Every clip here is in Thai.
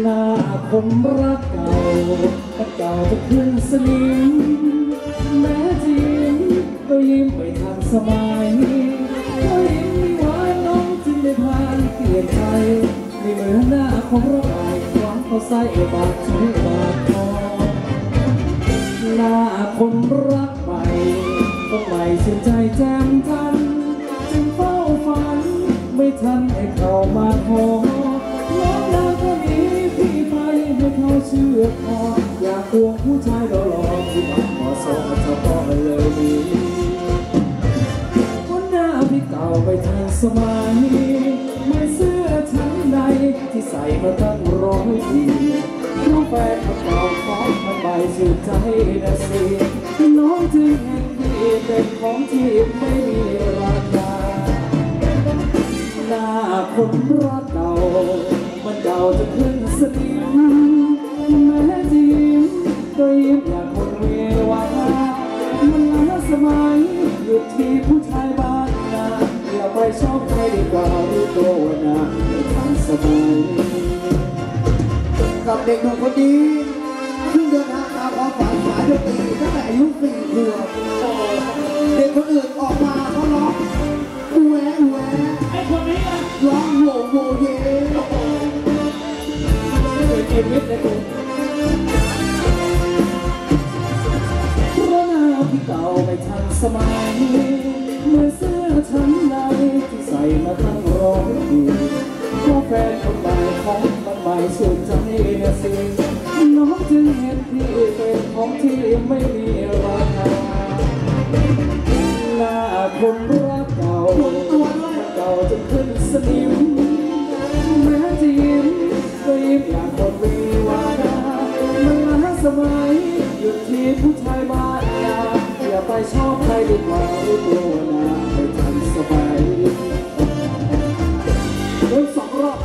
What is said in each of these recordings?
หน้าคนรักเก่าก็เก่าจะขึ้นสนิมแม้จะยิ้มก็ยิ้มไปทางสมัยก็ยิ้มไม่หวานน้องจึงได้ผ่านเปลี่ยนใจไม่เหมือนหน้าของเราใหม่หวังเขาใส่บาดใจบาดคอหน้าคนรักใหม่ต้องใหม่ชื่นใจแจ่มจันจึงเฝ้าฝันไม่ทันให้เข้ามาขอน้องนางก็มีพี่ไปให้เขาเชื่อพออยากควงผู้ชายหล่อๆที่มันเหมาะสมเฉพาะเลยดีวันหน้าพี่เก่าไปทางสมัยไม่เสื้อชั้นใดที่ใส่มาตั้ง100 ปีน้องแฟนเก่าของมันใบชื่นใจนะสิน้องจึงเห็นพี่เป็นของที่ไม่มีราคาหน้าคนรักเก่ามันเก่าจะขึ้นสนิมแม้จะยิ้มก็ยิ้มอย่างคนเววามันล้าสมัยหยุดที่ผู้ชายบ้านนาอย่าไปชอบใครดีกว่ารู้ตัวว่านาไม่ทันสมัยกับเด็กหนุ่มคนนี้ซึ่งเดินทางตามความฝันสายดนตรีตั้งแต่อายุ4 ขวบเด็กคนอื่นออกมาเขาร้องอูแหวอูแหวไอ้คนนี้นะร้องโวโวเย่เป็นชีวิตเลยคุณเพราะหน้าพี่เก่าไม่ทันสมัยเมื่อเสื้อชั้นในที่ใส่มาตั้ง100 ปีเพราะแฟนคนใหม่ของมันใหม่ชื่นใจนะสิน้องจึงเห็นพี่เป็นของที่ไม่มีราคาหน้าคนรักเก่าเก่าจนขึ้นสนิมแม้จะยิ้มก็ยิ้มอย่างคนมีวานามันล้าสมัยหยุดที่ผู้ชายบ้านนาอย่าไปชอบใครดีกว่ารู้ตัวนะไม่ทันสมัย2 รอบ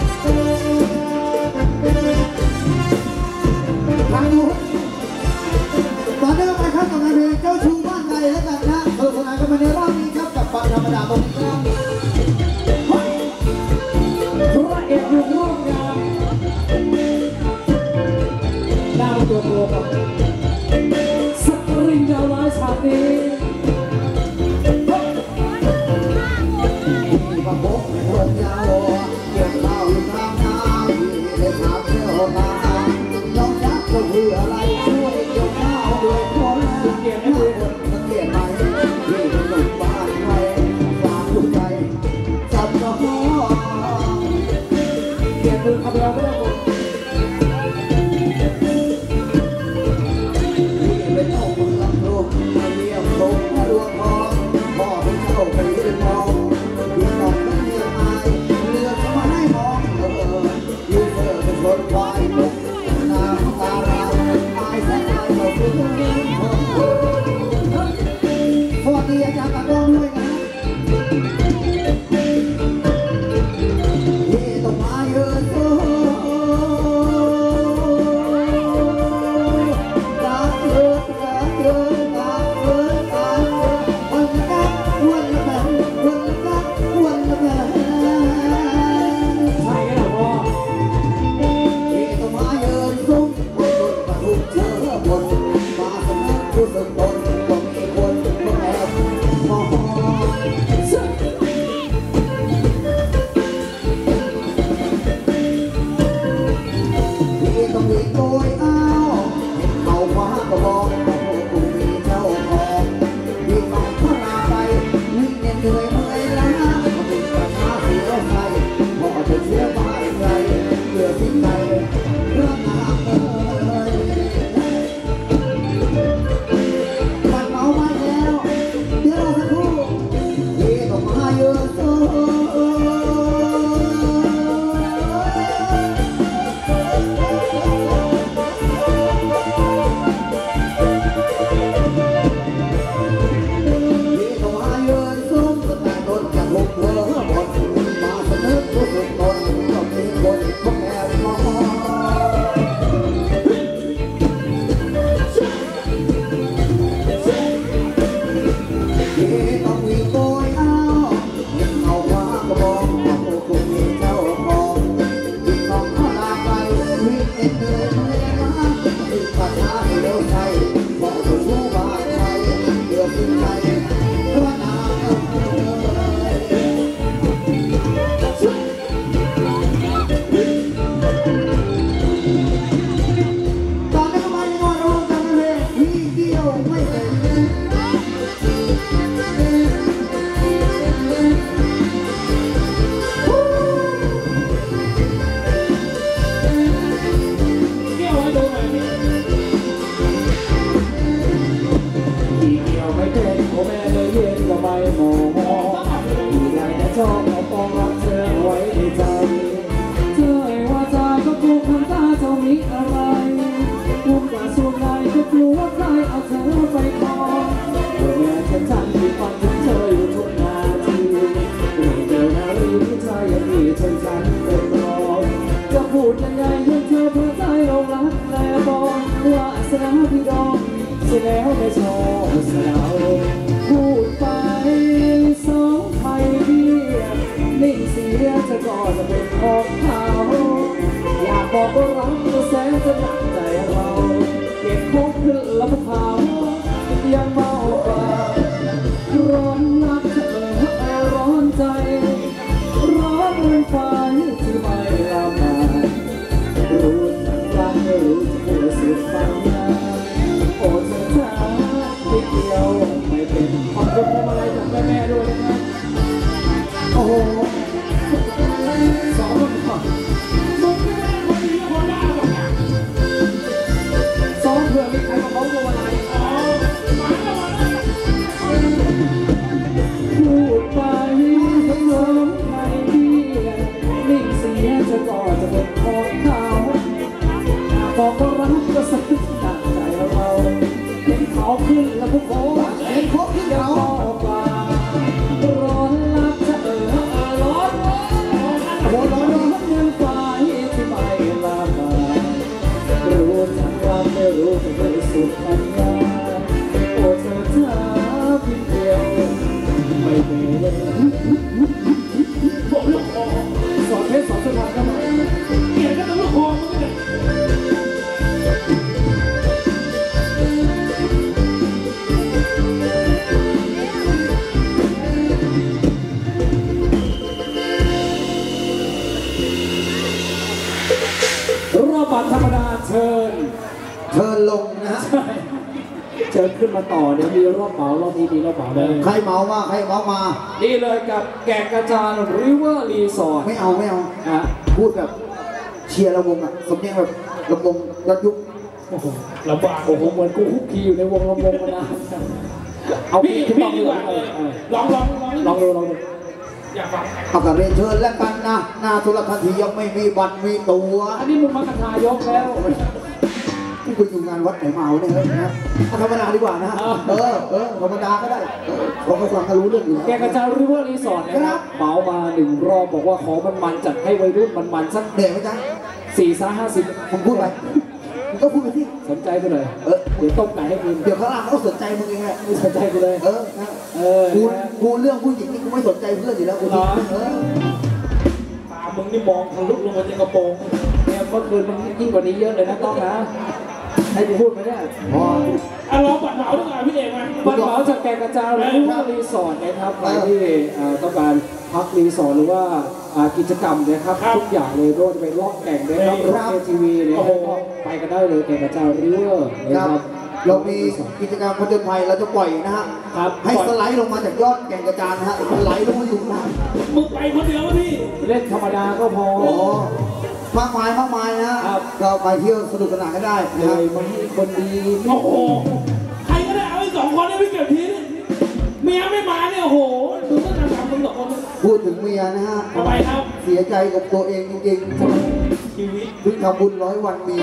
ทางนู้นต่อเนื่องไปครับกับงานเพลงเจ้าชู้บ้านใดแล้วกันนะสนุกสนานกันมาในรอบนี้ครับกับปังธรรมดาตรงนี้ครับพระเอกอยู่ร่วมงานดาวตัวโตกับสักริงดาวร้ายชาติมาพบคนยาวเกี่ยวข้าวอยู่ข้างทางเลยถามเที่ยวมาน้องรักก็คืออะไรช่วยเกี่ยวข้าวด้วยคนเกลียดไม่รู้คนเกลียดไหมชอบเอาปองรักเธอไว้ในใจเธอว่าจาก็กลัวคำตาจะมีอะไรกลัวกว่าส่วนใดก็กลัวว่าใครเอาเธอไปครองเมื่อฉันที่ฝันถึงเธออยู่ทุกนาทีเดินหน้าหรือใจยังมีฉันเป็นรองจะพูดยังไงให้เธอเพื่อใจลงรักและบอกว่าสนาพี่ดองเสียแล้วไม่ชอบสาวพูดไปสองไทยเดียนิ่งเสียจะก็จะเป็นของเขาอยากบอกว่ารักก็แสนจะหนักใจเราเก็บคบขึ้นแล้วเผายังเมากว่าร้อนรักเธอร้อนใจร้อนเรื่องไฟที่ไม่ละมารู้ทันรักไม่รู้จะพูดสุดฟังนะโอ้เธอช้านิดเดียวไม่เป็นขอบคุณพวงมาลัยจากแม่ด้วยนะครับโอ้โหสองคนก่อนซ้อมเผื่อมีใครมาบ้องพวงมาลัยพูดไปร้องไห้ดีนิ่งเสียจะก็จะเป็นของเขาบอกว่ารักก็สักดังใจเราเห็นเขาขึ้นแล้วพวกเขาเห็นเขาขึ้นเขาว่าร้อนรักจะร้อนเงินไฟที่ไม่ละมารู้จักรักไม่รู้จะเป็นสุดปัญญาโอ้เธอเธอเพียงเดียวไม่เป็นบอกลูกคอสอนเพชรสอนสถานกันหน่อยเกลียดกันลูกคอมันก็ได้รอบบัตรธรรมดาเชิญลงนะฮะเชิญขึ้นมาต่อเดี๋ยวมีรอบเหมารอบนี้มีรอบเหมาเลยใครเหมามานี่เลยกับแก่งกระจานริเวอร์รีสอร์ทไม่เอาพูดแบบเชียร์ระวงอ่ะสำเนียงแบบระวงย้อนยุคโอ้โหลำบากโอ้โหเหมือนกูคุกคีอยู่ในวงระวงมานานเอาพี่ดีกว่าลองดูอยากฟังเอากระเรียนเชิญแล้วกันนะหน้าธุรทัศน์ที่ยังไม่มีบัตรมีตัวอันนี้มึงมากระทายกแล้วที่คุณอยู่งานวัดไหนเมาเนี่ยนะธรรมดาดีกว่านะธรรมดาก็ได้ผมก็ฟังก็รู้เรื่องอยู่แกกระจายริเวอร์รีสอร์ทนะครับเหมามา1 รอบบอกว่าขอมันจัดให้วัยรุ่นมันสักเด็กไหมจ๊ะ 4-50 ผมพูดไปมึงก็พูดไปที่สนใจกูเลยเดี๋ยวต้มไก่ให้กินเดี๋ยวข้างล่างเขาสนใจมึงเองแหละไม่สนใจกูเลยกูเรื่องผู้หญิงนี่กูไม่สนใจเพื่อนอยู่แล้วกูตามึงนี่มองทะลุลงมาในกระโปรงเนี่ยเมื่อคืนมันยิ่งกว่านี้เยอะเลยนะต้องนะให้กูพูดไหมเนี่ยรอบัตรเหมาด้วยกันพี่เอกมาบัตรเหมาจากแก่งกระจายริเวอร์รีสอร์ทนะครับใครที่ต้องการพักรีสอร์ทหรือว่ากิจกรรมนะครับทุกอย่างเลยด้วยจะเป็นรอบแก่งนะครับรถATVเนี่ยไปกันได้เลยแก่งกระจายริเวอร์นะครับเรามีกิจกรรมผจญภัยเราจะปล่อยนะฮะให้สไลด์ลงมาจากยอดแก่งกระจานนะฮะสไลด์ลงมาอยู่นะมึงไปคนเดียวพี่เล่นธรรมดาก็พอมากมายนะเราไปเที่ยวสนุกสนานก็ได้เลยมันมีคนดีโอ้โหใครก็ได้เอาไอ้2 คนนี้ไปเก็บทีเมียไม่มาเนี่ยโอ้โหดูต้องการทำมึง2 คนพูดถึงเมียนะฮะทำไมครับเสียใจกับตัวเองจริงๆชีวิตเพิ่งทำบุญ100 วันเมีย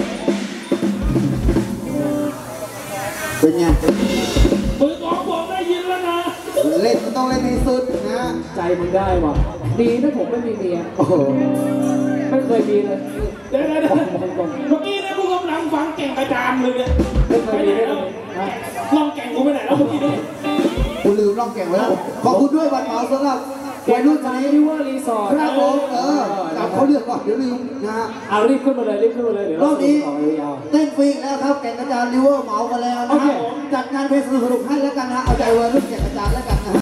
เป็นไงมือกองบอกได้ยินแล้วนะเล่นมันต้องเล่นให้สุดนะใจมึงได้ว่ะดีนะผมไม่มีเมียไม่เคยมีเลยเดี๋ยวเมื่อกี้นะกูกำลังฟังแก่งกระจานเลยเนี่ยไม่เคยมีเลยลองแก่งกูไปไหนแล้วเมื่อกี้นี่กูลืมลองแก่งไว้แล้วขอบคุณด้วยบัตรเหมาสำหรับวัยรุ่นชนิดริเวอร์รีสอร์ทครับผมจับเขาเลือกก่อนเดี๋ยวลืมนะฮะรีบขึ้นมาเลยเดี๋ยวรอบนี้เต้นฟรีแล้วครับแก่งกระจานริเวอร์เหมามาแล้วนะจัดงานเพลงสนุกๆให้แล้วกันนะเอาใจวัยรุ่นแก่งกระจานแล้วกันนะ